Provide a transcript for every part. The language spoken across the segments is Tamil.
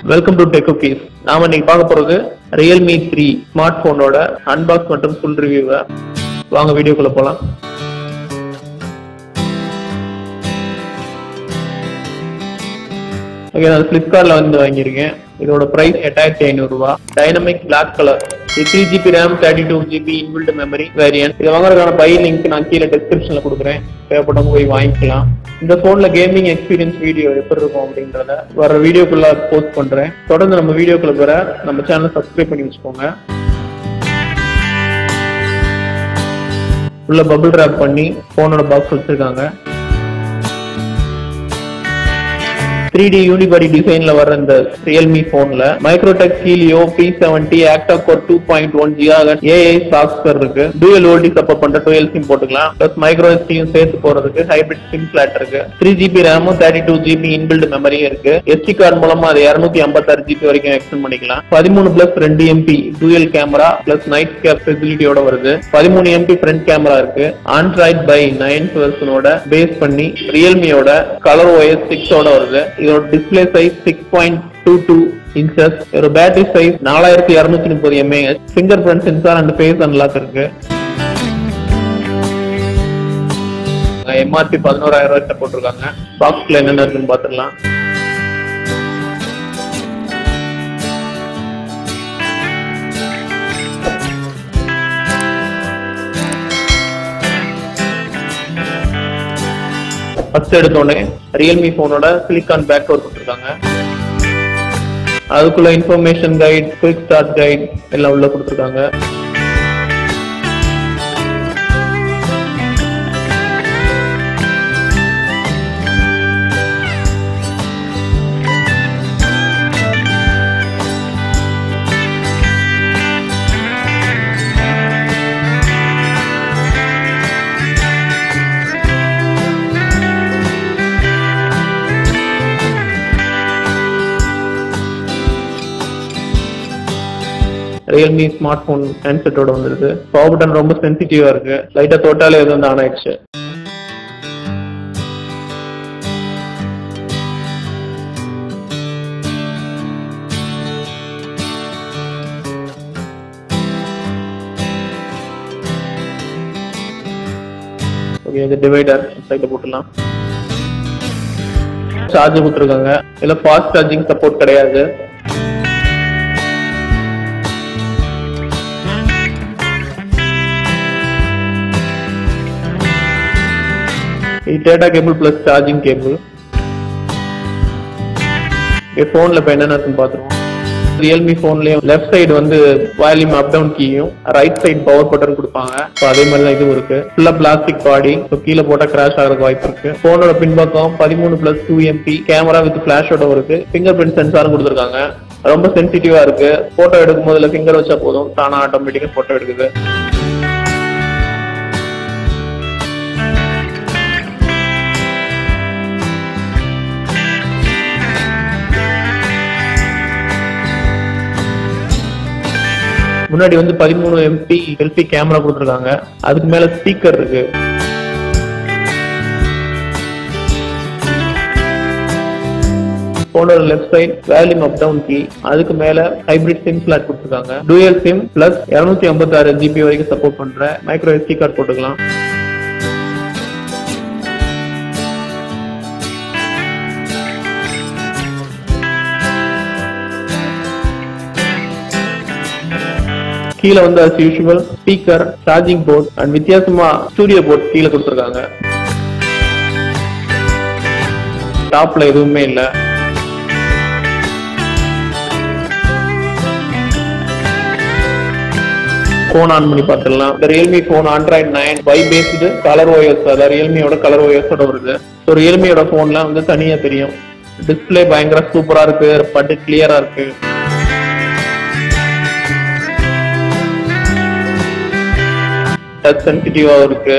Welcome to tech cookies. நாம இன்னைக்கு பார்க்க போறது Realme 3 ஸ்மார்ட் போனோட அன்பாக்ஸ் மற்றும் ஃபுல் ரிவ்யூவை. வாங்க வீடியோக்குள்ள போலாம். ஓகே, நான் Flipkartல வந்து வாங்கியிருக்கேன். இதோட பிரைஸ் 8500 ரூபாய். Dynamic black colour. 3GB RAM 32GB inbuilt memory variant. இதை வாங்குறதுக்கான பை லிங்க் நான் கீழே டிஸ்கிரிப்ஷன்ல கொடுக்குறேன். தேவைப்பட்டவங்க போய் வாங்கிக்கலாம். இந்த போன்ல கேமிங் எக்ஸ்பீரியன்ஸ் வீடியோ எப்படி இருக்கும் அப்படின்றத வர வீடியோக்குள்ள போஸ்ட் பண்றேன். தொடர்ந்து நம்ம வீடியோக்குள்ள வர நம்ம சேனலை சப்ஸ்கிரைப் பண்ணி வச்சுக்கோங்க. உள்ள பபிள் ராப் பண்ணி போனோட பாக்ஸ் வச்சிருக்காங்க. 3D யூனிபாடி டிசைன்ல வர இந்த Realme போன்ல MediaTek Helio P70 Octa-core 2.1 GHz AI software இருக்கு. டூயல் ஓல்டி சப்போர்ட் பண்ற டூயல் சிம் போட்டுக்கலாம். பிளஸ் மைக்ரோ எஸ்டியும் சேர்த்து போறதுக்கு ஹைபிரிட் சிம் ஸ்லாட் இருக்கு. 3GB RAM 32GB inbuilt memory இருக்கு. SD கார்டு மூலமா அது 256GB வரைக்கும் எக்ஸ்டெண்ட் பண்ணிக்கலாம். 13+2MP dual camera plus nightscape ஃபெசிலிட்டியோட வருது. 13MP ஃப்ரண்ட் கேமரா இருக்கு. Android by 9 வெர்ஷனோட பேஸ் பண்ணி Realmeயோட ColorOS 6 ஓட வருது. இதோட டிஸ்ப்ளே சைஸ் 6.22 இன்ச்சஸ். ஒரு battery size 4230 mAh. Fingerprint sensor and face unlock இருக்கு. MRP 11000 ரூபாய் போட்டிருக்காங்க. பாக்ஸ்ல என்னென்ன இருக்குன்னு பாத்துக்கலாம். ஃபர்ஸ்ட் எடுத்தோடனே Realme போனோட சிலிகான் பேக் கவர் கொடுத்துருக்காங்க. அதுக்குள்ள information guide, quick start guide எல்லாம் உள்ள கொடுத்துருக்காங்க. Realme ஸ்மார்ட் போன் ஹேண்ட்செட்டோட வந்துருக்கு. பவர் பட்டன் ரொம்ப சென்சிட்டிவா இருக்கு. லைட்டா தொட்டாலே இது வந்து ஆன் ஆயிடுச்சு. ஓகே, இது டிவைடர் சைடுல போட்டுலாம். சார்ஜர் கொடுத்துருக்காங்க. இதுல ஃபாஸ்ட் சார்ஜிங் சப்போர்ட் கிடையாது. Data cable plus charging cable. போன்ல இப்ப என்னென்ன இருக்குன்னு பாத்துருவோம். Realme போன்லயும் லெஃப்ட் சைடு வந்து வால்யூம் அப் டவுன் கீயும், ரைட் சைடு பவர் பட்டன் கொடுப்பாங்க. அதே மாதிரி தான் இதுவும் இருக்கு. ஃபுல்லா பிளாஸ்டிக் பாடி. கீழே போட்டா கிராஷ் ஆகிறதுக்கு வாய்ப்பு இருக்கு. போனோட பின்பக்கம் 13+2MP கேமரா வித் பிளாஷோட இருக்கு. பிங்கர் பிரிண்ட் சென்சாரும் கொடுத்துருக்காங்க. ரொம்ப சென்சிட்டிவா இருக்கு. போட்டோ எடுக்கும் போதுல பிங்கர் வச்சா போதும், தானா ஆட்டோமேட்டிக்கா போட்டோ எடுக்குது. முன்னாடி வந்து 13MP செல்ஃபி கேமரா கொடுத்துருக்காங்க. அதுக்கு மேல ஸ்பீக்கர் இருக்கு. போனோட left side volume up down key. அதுக்கு மேல ஹைபிரிட் சிம் ஸ்லாட் கொடுத்துருக்காங்க. டூயல் சிம் பிளஸ் 256GB வரைக்கும் சப்போர்ட் பண்ற மைக்ரோ SD கார்டு போட்டுக்கலாம். கீழே வந்து as usual speaker, charging port and வித்தியாசமா ஸ்டூடியோ போர்ட் கீழே கொடுத்துருக்காங்க. டாப்ல எதுவுமே இல்ல. போன் ஆன் பண்ணி பார்த்துடலாம். இந்த Realme phone Android 9 Y based ColorOS, அதாவது Realmeயோட ColorOS ஓட வருது. ஸோ Realmeயோட போன்ல வந்து தனியா தெரியும். டிஸ்பிளே பயங்கர சூப்பரா இருக்கு. பட்டு கிளியரா இருக்கு. டச் சென்சிட்டிவா இருக்கு.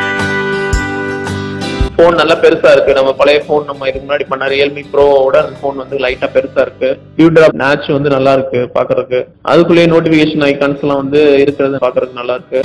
போன் நல்லா பெருசா இருக்கு. நம்ம பழைய போன் நம்ம இதுக்கு முன்னாடி பண்ண Realme Pro-ஓட அந்த போன் வந்து லைட்டா பெருசா இருக்கு. டியூ டிராப் மேட்ச் வந்து நல்லா இருக்கு பாக்குறதுக்கு. அதுக்குள்ளேயே நோட்டிபிகேஷன் ஐகான்ஸ் எல்லாம் வந்து இருக்கிறது பாக்குறதுக்கு நல்லா இருக்கு.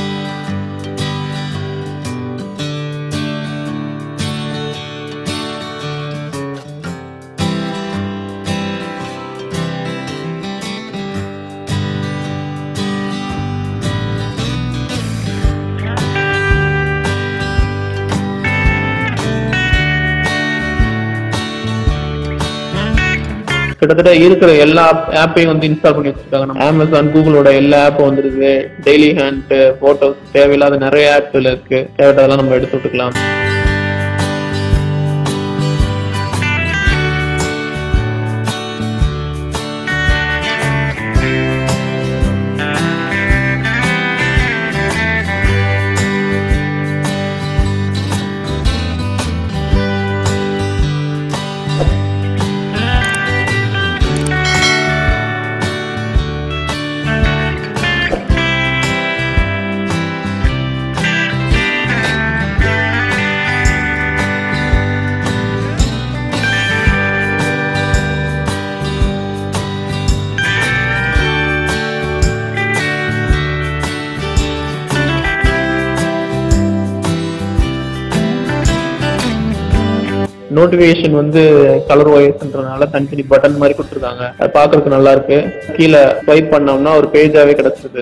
கிட்டத்தட்ட இருக்கிற எல்லா ஆப்பையும் வந்து இன்ஸ்டால் பண்ணி வச்சிருக்காங்க. நம்ம அமேசான், கூகுளோட எல்லா ஆப்பும் வந்துருக்கு. டெய்லி ஹண்ட், போட்டோஸ், தேவையில்லாத நிறைய ஆப்ல இருக்கு. தேவையானதெல்லாம் நம்ம எடுத்து விட்டுக்கலாம். நோட்டிபிகேஷன் வந்து கலர் வாய்ஸ்ன்றனால தனித்தனி பட்டன் மாதிரி கொடுத்துருக்காங்க. அது பாக்குறதுக்கு நல்லா இருக்கு. கீழே ஸ்வைப் பண்ணோம்னா ஒரு பேஜாவே கிடைச்சிருக்கு.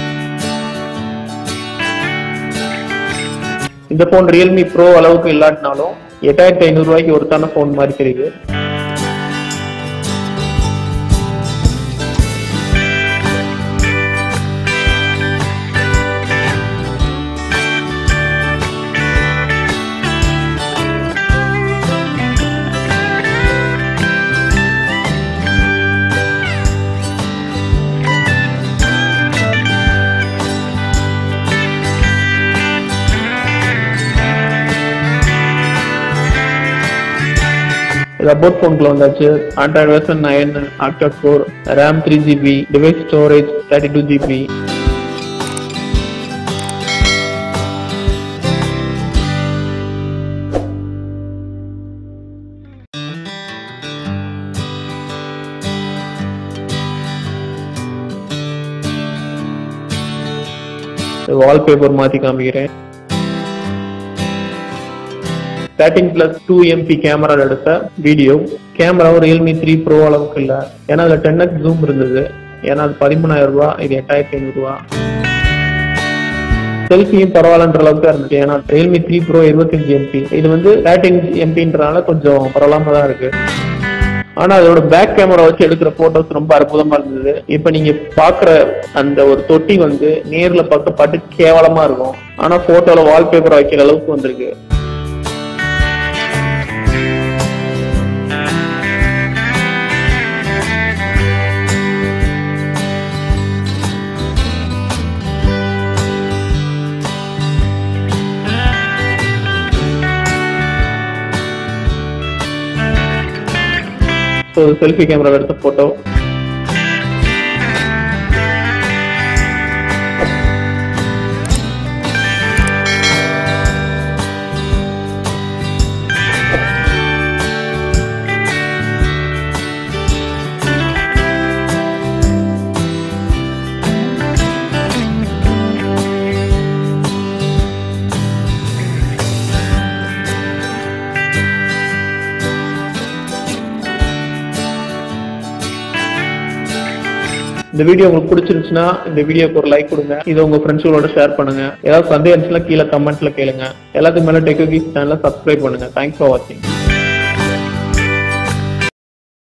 இந்த போன் ரியல்மி ப்ரோ அளவுக்கு இல்லாட்டினாலும் 8500 ரூபாய்க்கு ஒருத்தான போன் மாதிரி தெரியுது. அபவுட் போன்ல வந்தாச்சு. Android version 9, octa core, RAM 3GB, device storage 32GB. Wallpaper மாத்தி காமிக்கிறேன். 13+2MP கேமரா எடுத்த வீடியோ. கேமராவும் ரியல்மி 3 ப்ரோ அளவுக்கு இல்ல. ஏன்னா அதுல 10x ஜூம் இருந்தது. ஏன்னா அது 13,000 ரூபாய், இது 8500 ரூபாய். செல்ஃபியும் பரவாயில்லன்ற அளவுக்கு இருந்துச்சு. ஏன்னா ரியல்மி 3 ப்ரோ 25MP, இது வந்து 13MP கொஞ்சம் பரவாயில்லாம தான் இருக்கு. ஆனா அதோட பேக் கேமரா வச்சு எடுக்கிற போட்டோஸ் ரொம்ப அற்புதமா இருந்தது. இப்ப நீங்க பாக்குற அந்த ஒரு தொட்டி வந்து நேர்ல பார்க்க பாட்டு கேவலமா இருக்கும். ஆனா போட்டோல வால்பேப்பர் வைக்கிற அளவுக்கு வந்திருக்கு. செல்ஃபி கேமரா எடுத்த போட்டோ. இந்த வீடியோ உங்களுக்கு பிடிச்சிருந்துச்சுன்னா இந்த வீடியோக்கு ஒரு லைக் கொடுங்க. இதை உங்க ஃப்ரெண்ட்ஸுகளோட ஷேர் பண்ணுங்க. ஏதாவது சந்தேகம் இருந்துச்சுன்னா கீழே கமெண்ட்ல கேளுங்க. எல்லாத்துக்கும் மேல டெக் விகீஸ் சேனலை சப்ஸ்கிரைப் பண்ணுங்க. தேங்க்ஸ் ஃபார் வாட்சிங்.